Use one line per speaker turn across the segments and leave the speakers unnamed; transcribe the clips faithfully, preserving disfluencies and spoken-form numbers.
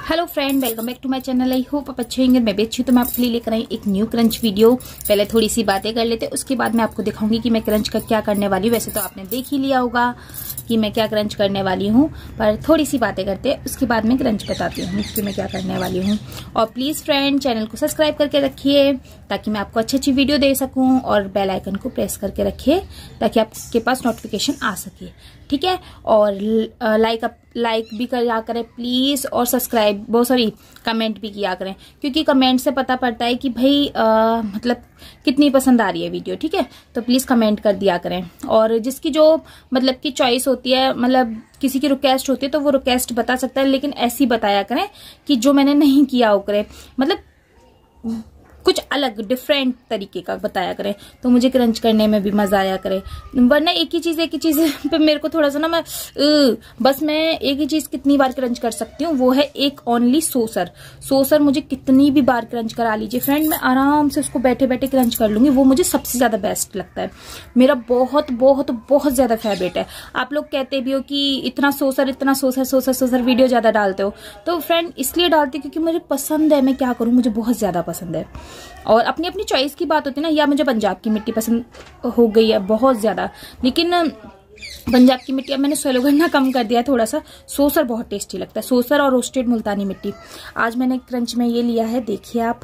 Hello friend, welcome back to my channel. I hope आप अच्छे होंगे, मैं भी अच्छी हूँ। तो मैं आपके लिए लेकर आई एक न्यू क्रंच वीडियो। पहले थोड़ी सी बातें कर लेते, उसके बाद मैं आपको दिखाऊंगी कि मैं क्रंच का क्या करने वाली हूँ। वैसे तो आपने देख ही लिया होगा कि मैं क्या क्रंच करने वाली हूँ, पर थोड़ी सी बातें करते हैं, उसके बाद मैं क्रंच बताती हूँ कि मैं क्या करने वाली हूँ। और प्लीज फ्रेंड, चैनल को सब्सक्राइब करके रखिए ताकि मैं आपको अच्छी अच्छी वीडियो दे सकूं, और बेल आइकन को प्रेस करके रखिए ताकि आपके पास नोटिफिकेशन आ सके, ठीक है। और लाइक लाइक भी किया करें प्लीज, और सब्सक्राइब बहुत सॉरी कमेंट भी किया करें, क्योंकि कमेंट से पता पड़ता है कि भाई आ, मतलब कितनी पसंद आ रही है वीडियो, ठीक है। तो प्लीज कमेंट कर दिया करें। और जिसकी जो मतलब की चॉइस होती है, मतलब किसी की रिक्वेस्ट होती है, तो वो रिक्वेस्ट बता सकता है, लेकिन ऐसी बताया करें कि जो मैंने नहीं किया हो करे, मतलब कुछ अलग डिफरेंट तरीके का बताया करें, तो मुझे क्रंच करने में भी मजा आया करे। वरना एक ही चीज एक ही चीज पे मेरे को थोड़ा सा ना, मैं बस मैं एक ही चीज कितनी बार क्रंच कर सकती हूँ, वो है एक ओनली सोसर। सोसर मुझे कितनी भी बार क्रंच करा लीजिए फ्रेंड, मैं आराम से उसको बैठे बैठे क्रंच कर लूंगी। वो मुझे सबसे ज्यादा बेस्ट लगता है, मेरा बहुत बहुत बहुत ज्यादा फेवरेट है। आप लोग कहते भी हो कि इतना सोसर इतना सोसर सोसर सोसर वीडियो ज्यादा डालते हो, तो फ्रेंड इसलिए डालती हूँ क्योंकि मुझे पसंद है। मैं क्या करूँ, मुझे बहुत ज्यादा पसंद है। और अपनी अपनी चॉइस की बात होती है ना, या मुझे पंजाब की मिट्टी पसंद हो गई है बहुत ज्यादा, लेकिन पंजाब की मिट्टी अब मैंने स्वेलो करना कम कर दिया है थोड़ा सा। सोसर बहुत टेस्टी लगता है, सोसर और रोस्टेड मुल्तानी मिट्टी। आज मैंने क्रंच में ये लिया है, देखिए आप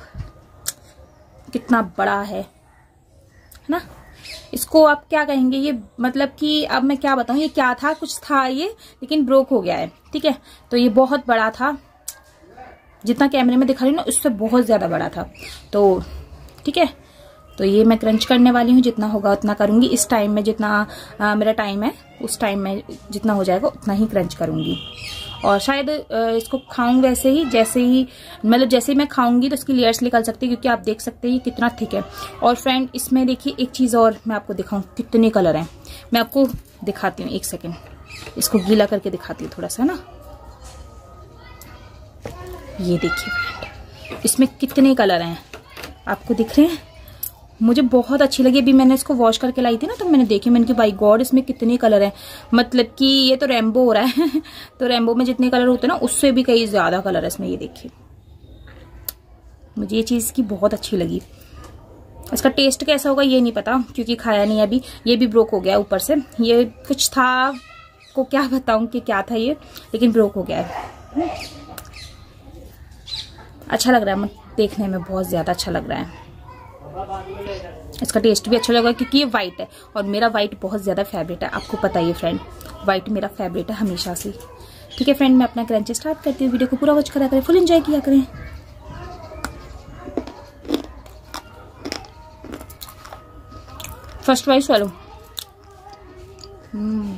कितना बड़ा है ना। इसको आप क्या कहेंगे, ये मतलब कि अब मैं क्या बताऊं, ये क्या था, कुछ था ये, लेकिन ब्रोक हो गया है, ठीक है। तो ये बहुत बड़ा था, जितना कैमरे में दिखा रही हूँ ना उससे बहुत ज्यादा बड़ा था, तो ठीक है। तो ये मैं क्रंच करने वाली हूँ, जितना होगा उतना करूंगी। इस टाइम में जितना आ, मेरा टाइम है, उस टाइम में जितना हो जाएगा उतना ही क्रंच करूंगी। और शायद आ, इसको खाऊं वैसे ही, जैसे ही मतलब जैसे ही मैं खाऊंगी तो इसकी लेयर्स निकल सकती है, क्योंकि आप देख सकते हैं ये कितना थिक है। और फ्रेंड इसमें देखिए एक चीज और मैं आपको दिखाऊं, कितने कलर हैं। मैं आपको दिखाती हूँ, एक सेकेंड, इसको गीला करके दिखाती हूँ थोड़ा सा ना। ये देखिए फ्रेंड, इसमें कितने कलर हैं, आपको दिख रहे हैं। मुझे बहुत अच्छी लगी। अभी मैंने इसको वॉश करके लाई थी ना, तो मैंने देखी, मैंने कहा बाई गॉड इसमें कितने कलर हैं। मतलब कि ये तो रेम्बो हो रहा है तो रेम्बो में जितने कलर होते हैं ना, उससे भी कई ज्यादा कलर है इसमें। ये देखिए, मुझे ये चीज की बहुत अच्छी लगी। इसका टेस्ट कैसा होगा ये नहीं पता, क्योंकि खाया नहीं अभी। ये भी ब्रोक हो गया ऊपर से, ये कुछ था को क्या बताऊं कि क्या था ये, लेकिन ब्रोक हो गया है। अच्छा लग रहा है देखने में, बहुत ज्यादा अच्छा लग रहा है। इसका टेस्ट भी अच्छा लगा, क्योंकि ये व्हाइट है और मेरा व्हाइट बहुत ज्यादा फेवरेट है। आपको पता ही है फ्रेंड, व्हाइट मेरा फेवरेट है हमेशा से। ठीक है फ्रेंड, मैं अपना क्रंच स्टार्ट करती हूँ। वीडियो को पूरा वॉच करा करें, फुल एंजॉय किया करें। First wise swallow. Hmm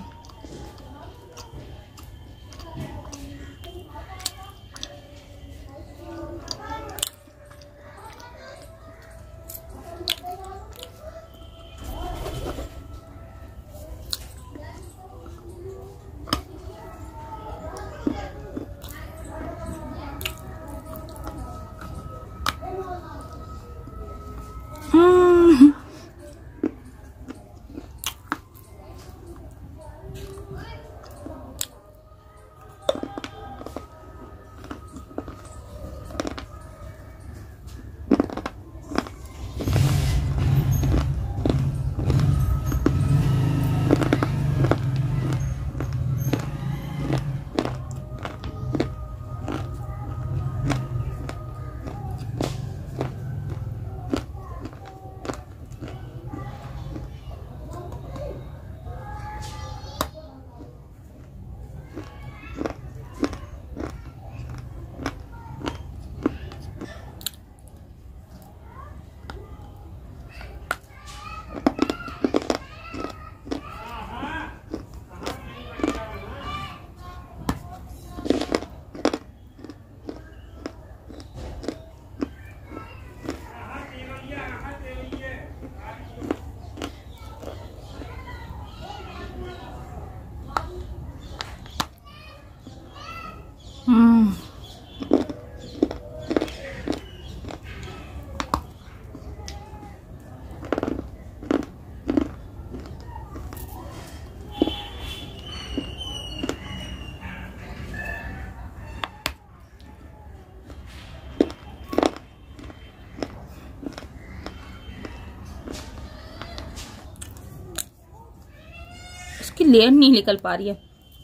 layer नहीं निकल पा रही है।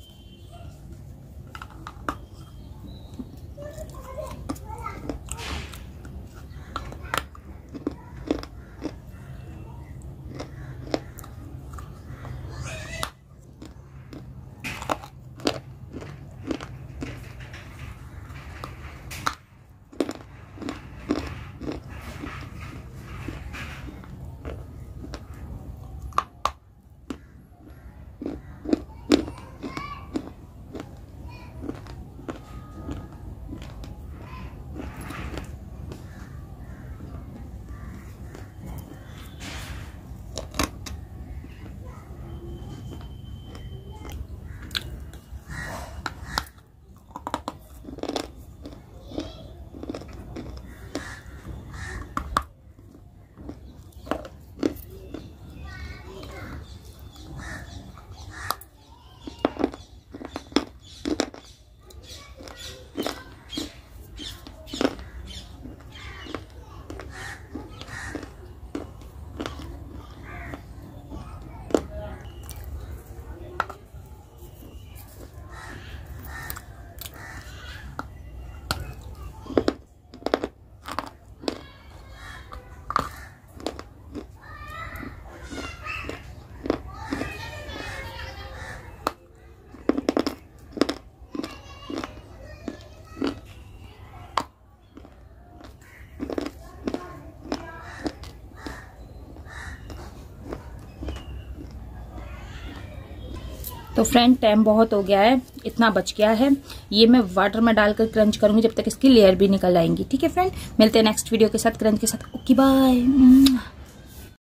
तो फ्रेंड टाइम बहुत हो गया है, इतना बच गया है। ये मैं वाटर में डालकर क्रंच करूंगी जब तक इसकी लेयर भी निकल आएंगी। ठीक है फ्रेंड, मिलते हैं नेक्स्ट वीडियो के साथ, क्रंच के साथ। Okay bye.